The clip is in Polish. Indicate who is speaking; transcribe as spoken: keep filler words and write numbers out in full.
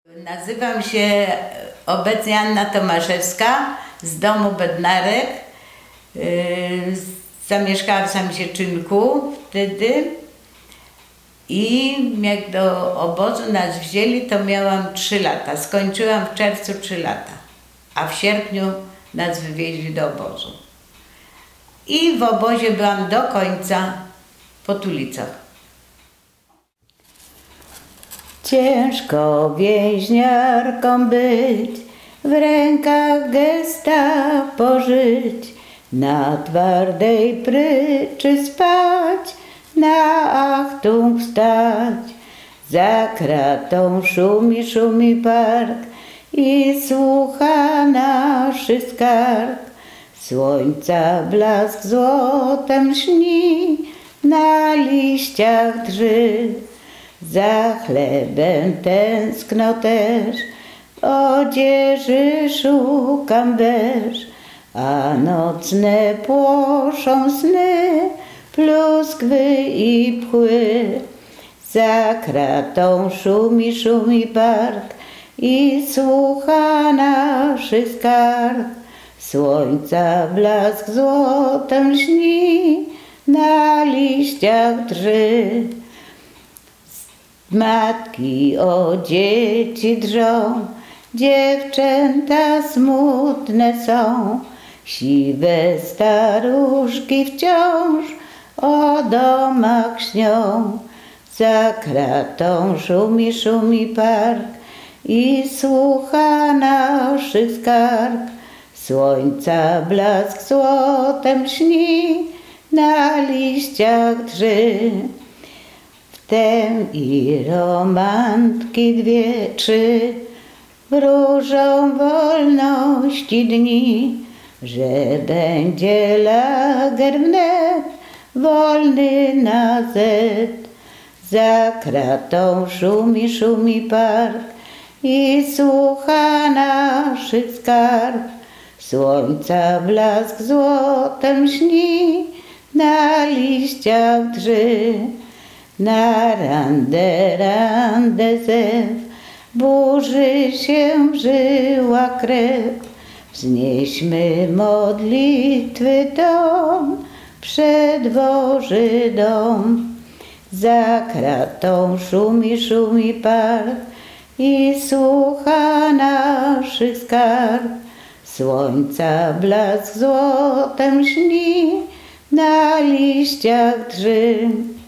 Speaker 1: Nazywam się obecnie Anna Tomaszewska z domu Bednarek. Yy, zamieszkałam w Sąsieczynku wtedy i jak do obozu nas wzięli, to miałam trzy lata. Skończyłam w czerwcu trzy lata, a w sierpniu nas wywieźli do obozu. I w obozie byłam do końca po Tulicach. Ciężko więźniarką być, w rękach gestapo żyć, na twardej pryczy spać, na Achtung stać. Za kratą szumi, szumi park i słucha naszych skarg. Słońca blask złotem śni, na liściach drży. Za chlebem tęskno też, w odzieży szukam też, a nocne płoszą sny, pluskwy i pchły. Za kratą szumi, szumi park i słucha naszych skarg. Słońca blask złotem lśni, na liściach drży. Matki o dzieci drżą, dziewczęta smutne są, siwe staruszki wciąż o domach śnią. Za kratą szumi, szumi park i słucha naszych skarg. Słońca blask złotem lśni, na liściach drży. Wtem i romantki dwie, trzy wróżą wolności dni, że będzie lager wnet, wolny na zet. Za kratą szumi, szumi park i słucha naszych skarg. Słońca blask złotem lśni, na liściach drży. Na randę, randę zew, burzy się w żyłach krew. Wznieśmy modlitwy ton, przed Boży dom. Za kratą szumi, szumi park i słucha naszych skarg. Słońca blask złotem lśni, na liściach drży.